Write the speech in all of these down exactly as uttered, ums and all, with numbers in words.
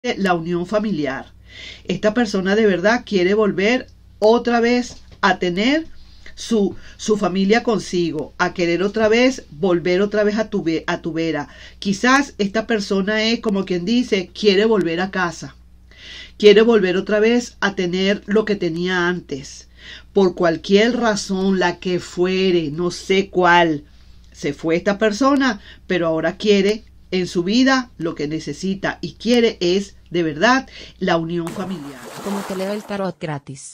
la unión familiar. Esta persona de verdad quiere volver otra vez a tener su, su familia consigo, a querer otra vez, volver otra vez a tu, a tu vera. Quizás esta persona es como quien dice, quiere volver a casa. Quiere volver otra vez a tener lo que tenía antes. Por cualquier razón, la que fuere, no sé cuál, se fue esta persona, pero ahora quiere en su vida lo que necesita y quiere es, de verdad, la unión familiar. Como te leo el tarot gratis.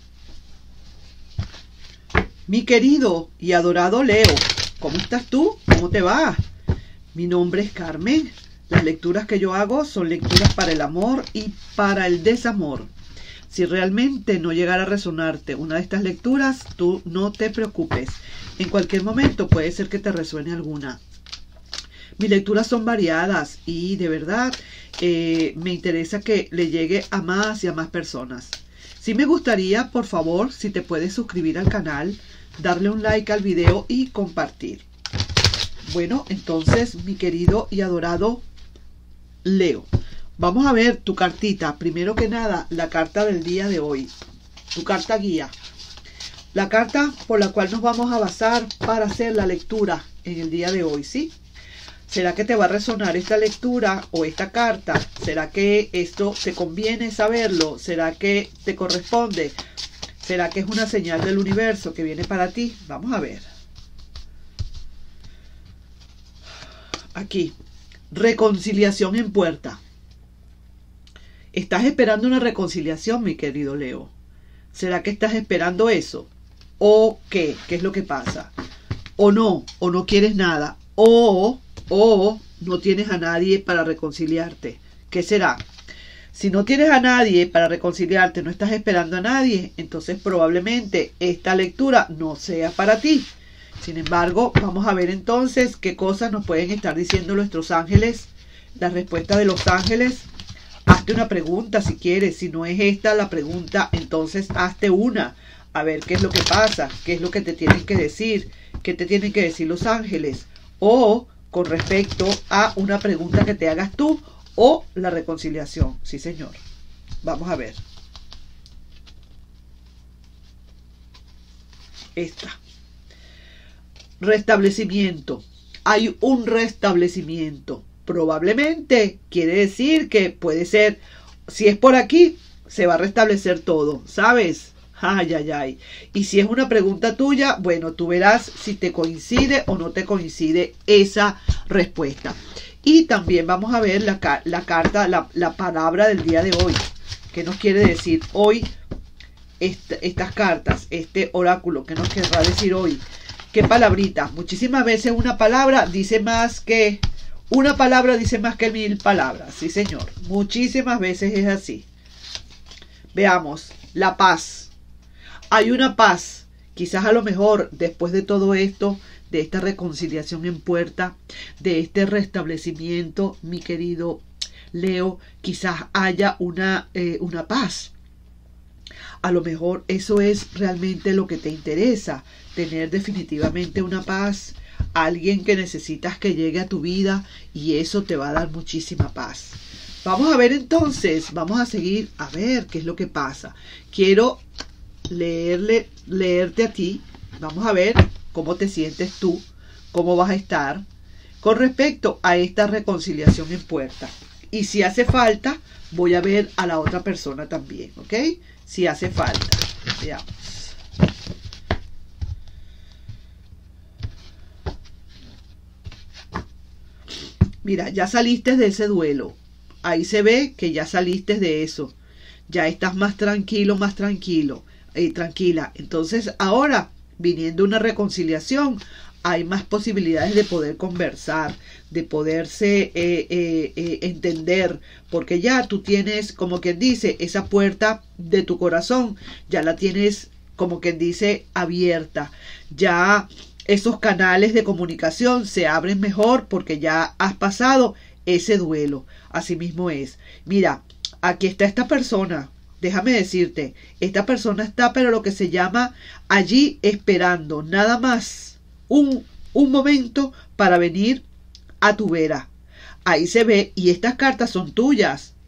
Mi querido y adorado Leo, ¿cómo estás tú? ¿Cómo te va? Mi nombre es Carmen. Las lecturas que yo hago son lecturas para el amor y para el desamor. Si realmente no llegara a resonarte una de estas lecturas, tú no te preocupes. En cualquier momento puede ser que te resuene alguna. Mis lecturas son variadas y de verdad eh, me interesa que le llegue a más y a más personas. Sí me gustaría, por favor, si te puedes suscribir al canal, darle un like al video y compartir. Bueno, entonces, mi querido y adorado Leo, vamos a ver tu cartita. Primero que nada, la carta del día de hoy. Tu carta guía. La carta por la cual nos vamos a basar para hacer la lectura en el día de hoy, ¿sí? ¿Será que te va a resonar esta lectura o esta carta? ¿Será que esto te conviene saberlo? ¿Será que te corresponde? ¿Será que es una señal del universo que viene para ti? Vamos a ver. Aquí. Reconciliación en puerta. ¿Estás esperando una reconciliación, mi querido Leo? ¿Será que estás esperando eso? ¿O qué? ¿Qué es lo que pasa? ¿O no? ¿O no quieres nada? ¿O... o no tienes a nadie para reconciliarte? ¿Qué será? Si no tienes a nadie para reconciliarte, no estás esperando a nadie, entonces probablemente esta lectura no sea para ti. Sin embargo, vamos a ver entonces qué cosas nos pueden estar diciendo nuestros ángeles. La respuesta de los ángeles. Hazte una pregunta si quieres. Si no es esta la pregunta, entonces hazte una. A ver qué es lo que pasa, qué es lo que te tienen que decir, qué te tienen que decir los ángeles. O con respecto a una pregunta que te hagas tú o la reconciliación. Sí, señor. Vamos a ver. Esta. Restablecimiento. Hay un restablecimiento. Probablemente quiere decir que puede ser, si es por aquí, se va a restablecer todo, ¿sabes? Ay, ay, ay. Y si es una pregunta tuya, bueno, tú verás si te coincide o no te coincide esa respuesta. Y también vamos a ver la, la carta, la, la palabra del día de hoy. ¿Qué nos quiere decir hoy esta, estas cartas, este oráculo? ¿Qué nos querrá decir hoy? ¿Qué palabrita? Muchísimas veces una palabra dice más que... Una palabra dice más que mil palabras. Sí, señor. Muchísimas veces es así. Veamos. La paz. Hay una paz. Quizás a lo mejor después de todo esto, de esta reconciliación en puerta, de este restablecimiento, mi querido Leo, quizás haya una, eh, una paz. A lo mejor eso es realmente lo que te interesa, tener definitivamente una paz, alguien que necesitas que llegue a tu vida y eso te va a dar muchísima paz. Vamos a ver entonces, vamos a seguir a ver qué es lo que pasa. Quiero leerle, leerte a ti, vamos a ver cómo te sientes tú, cómo vas a estar con respecto a esta reconciliación en puerta. Y si hace falta, voy a ver a la otra persona también, ¿ok? Si hace falta. Veamos. Mira, ya saliste de ese duelo. Ahí se ve que ya saliste de eso. Ya estás más tranquilo, más tranquilo. Eh, tranquila. Entonces, ahora, viniendo una reconciliación, hay más posibilidades de poder conversar, de poderse eh, eh, eh, entender, porque ya tú tienes, como quien dice, esa puerta de tu corazón, ya la tienes, como quien dice, abierta. Ya esos canales de comunicación se abren mejor porque ya has pasado ese duelo. Así mismo es. Mira, aquí está esta persona. Déjame decirte, esta persona está, pero lo que se llama allí esperando, nada más. Un, un momento para venir a tu vera. Ahí se ve, y estas cartas son tuyas.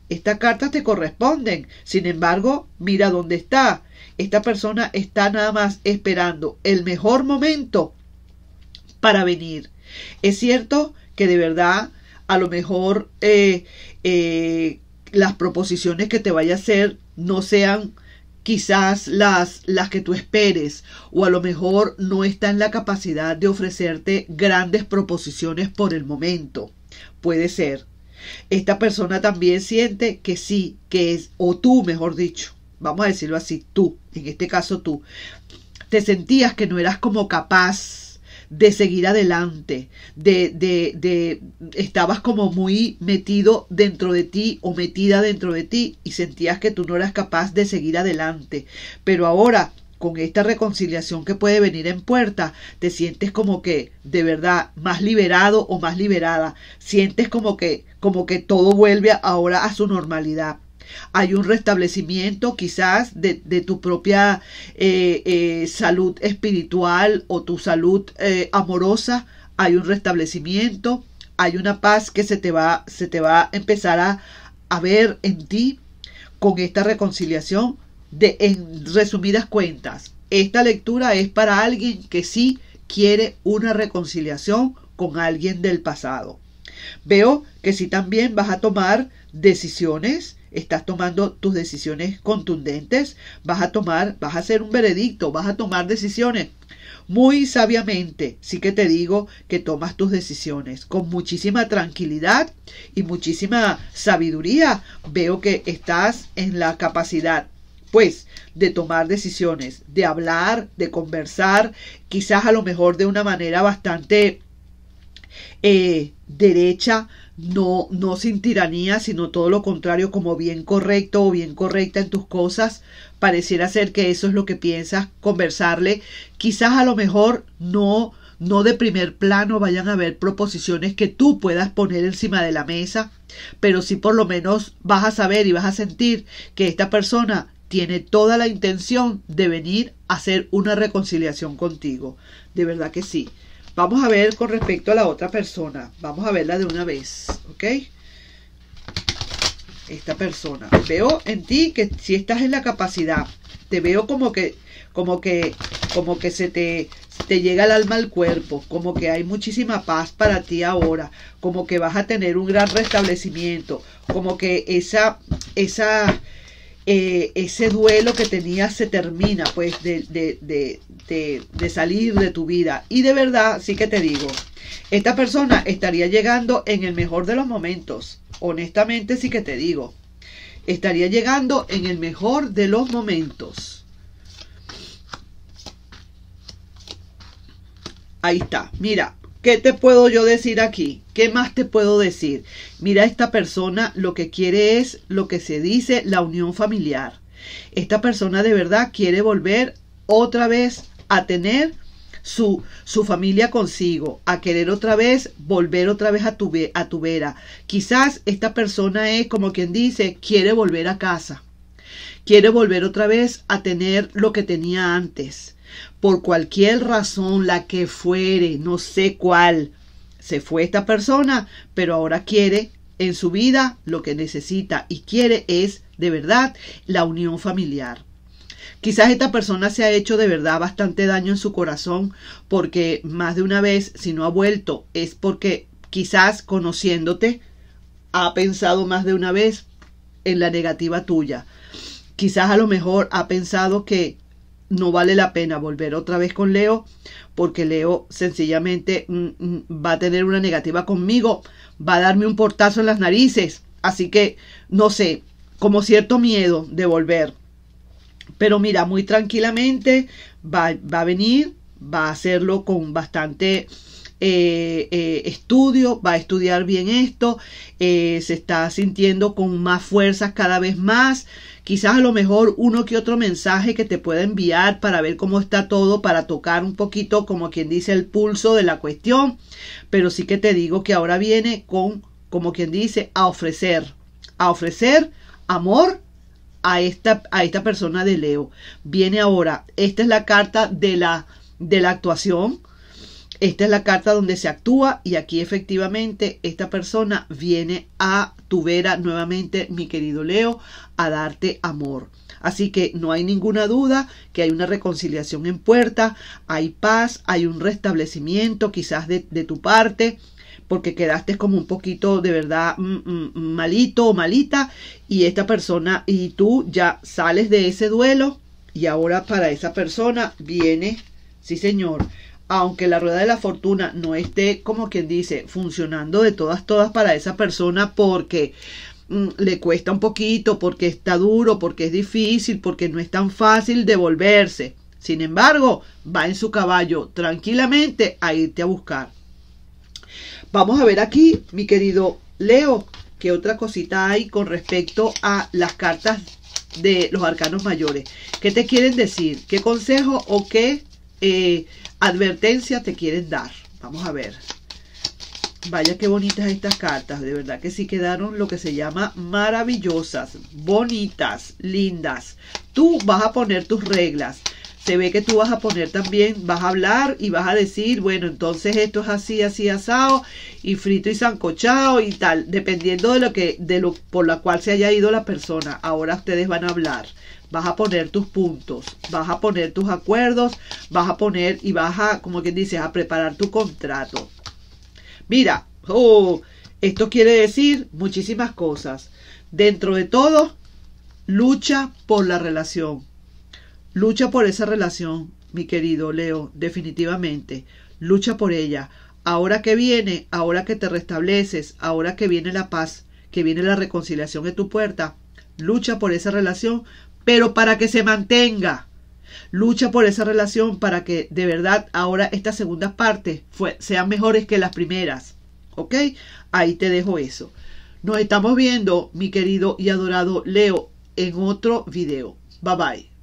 Estas cartas te corresponden. Sin embargo, mira dónde está. Esta persona está nada más esperando el mejor momento para venir. Es cierto que de verdad, a lo mejor eh, eh, las proposiciones que te vaya a hacer no sean quizás las, las que tú esperes, o a lo mejor no está en la capacidad de ofrecerte grandes proposiciones por el momento. Puede ser. Esta persona también siente que sí, que es, o tú mejor dicho, vamos a decirlo así, tú, en este caso tú, te sentías que no eras como capaz de seguir adelante, de, de, de, estabas como muy metido dentro de ti o metida dentro de ti y sentías que tú no eras capaz de seguir adelante. Pero ahora, con esta reconciliación que puede venir en puerta, te sientes como que de verdad más liberado o más liberada. Sientes como que, como que todo vuelve ahora a su normalidad. Hay un restablecimiento quizás de, de tu propia eh, eh, salud espiritual o tu salud eh, amorosa. Hay un restablecimiento, hay una paz que se te va, se te va a empezar a, a ver en ti con esta reconciliación. De, en resumidas cuentas, esta lectura es para alguien que sí quiere una reconciliación con alguien del pasado. Veo que sí también vas a tomar decisiones. Estás tomando tus decisiones contundentes, vas a tomar, vas a hacer un veredicto, vas a tomar decisiones muy sabiamente. Sí que te digo que tomas tus decisiones con muchísima tranquilidad y muchísima sabiduría. Veo que estás en la capacidad, pues, de tomar decisiones, de hablar, de conversar, quizás a lo mejor de una manera bastante eh, derecha, No, no sin tiranía, sino todo lo contrario, como bien correcto o bien correcta en tus cosas. Pareciera ser que eso es lo que piensas, conversarle. Quizás a lo mejor no, no de primer plano vayan a haber proposiciones que tú puedas poner encima de la mesa, pero sí por lo menos vas a saber y vas a sentir que esta persona tiene toda la intención de venir a hacer una reconciliación contigo. De verdad que sí. Vamos a ver con respecto a la otra persona. Vamos a verla de una vez, ¿ok? Esta persona. Veo en ti que si estás en la capacidad, te veo como que, como que, como que se te, te llega el alma al cuerpo, como que hay muchísima paz para ti ahora, como que vas a tener un gran restablecimiento, como que esa, esa, eh, ese duelo que tenías se termina, pues, de, de, de, de, de salir de tu vida. Y de verdad, sí que te digo, esta persona estaría llegando en el mejor de los momentos. Honestamente, sí que te digo, estaría llegando en el mejor de los momentos. Ahí está. Mira, ¿qué te puedo yo decir aquí? ¿Qué más te puedo decir? Mira, esta persona lo que quiere es lo que se dice la unión familiar. Esta persona de verdad quiere volver otra vez a tener su, su familia consigo, a querer otra vez volver otra vez a tu, a tu vera. Quizás esta persona es como quien dice, quiere volver a casa. Quiere volver otra vez a tener lo que tenía antes. Por cualquier razón, la que fuere, no sé cuál, se fue esta persona, pero ahora quiere en su vida lo que necesita y quiere es de verdad la unión familiar. Quizás esta persona se ha hecho de verdad bastante daño en su corazón porque más de una vez, si no ha vuelto, es porque quizás conociéndote ha pensado más de una vez en la negativa tuya. Quizás a lo mejor ha pensado que no vale la pena volver otra vez con Leo porque Leo sencillamente mm, mm, va a tener una negativa conmigo, va a darme un portazo en las narices, así que no sé, como cierto miedo de volver. Pero mira, muy tranquilamente va, va a venir, va a hacerlo con bastante eh, eh, estudio, va a estudiar bien esto, eh, se está sintiendo con más fuerzas cada vez más. Quizás a lo mejor uno que otro mensaje que te pueda enviar para ver cómo está todo, para tocar un poquito, como quien dice, el pulso de la cuestión. Pero sí que te digo que ahora viene con, como quien dice, a ofrecer, a ofrecer amor a esta, a esta persona de Leo. Viene ahora, esta es la carta de la, de la actuación. Esta es la carta donde se actúa y aquí efectivamente esta persona viene a tu vera nuevamente, mi querido Leo, a darte amor. Así que no hay ninguna duda que hay una reconciliación en puerta, hay paz, hay un restablecimiento quizás de, de tu parte, porque quedaste como un poquito de verdad mm, mm, malito o malita y esta persona y tú ya sales de ese duelo y ahora para esa persona viene, sí señor, aunque la rueda de la fortuna no esté como quien dice funcionando de todas todas para esa persona porque mm, le cuesta un poquito, porque está duro, porque es difícil, porque no es tan fácil devolverse. Sin embargo, va en su caballo tranquilamente a irte a buscar. Vamos a ver aquí, mi querido Leo, qué otra cosita hay con respecto a las cartas de los arcanos mayores. ¿Qué te quieren decir? ¿Qué consejo o qué eh, advertencia te quieren dar? Vamos a ver. Vaya qué bonitas estas cartas. De verdad que sí quedaron lo que se llama maravillosas, bonitas, lindas. Tú vas a poner tus reglas. Se ve que tú vas a poner también, vas a hablar y vas a decir, bueno, entonces esto es así, así, asado, y frito y sancochado y tal, dependiendo de lo que, de lo por la cual se haya ido la persona. Ahora ustedes van a hablar, vas a poner tus puntos, vas a poner tus acuerdos, vas a poner y vas a, como quien dice, a preparar tu contrato. Mira, oh, esto quiere decir muchísimas cosas. Dentro de todo, lucha por la relación. Lucha por esa relación, mi querido Leo, definitivamente. Lucha por ella. Ahora que viene, ahora que te restableces, ahora que viene la paz, que viene la reconciliación en tu puerta, lucha por esa relación, pero para que se mantenga. Lucha por esa relación para que de verdad ahora estas segundas partes fue, sean mejores que las primeras. ¿Ok? Ahí te dejo eso. Nos estamos viendo, mi querido y adorado Leo, en otro video. Bye bye.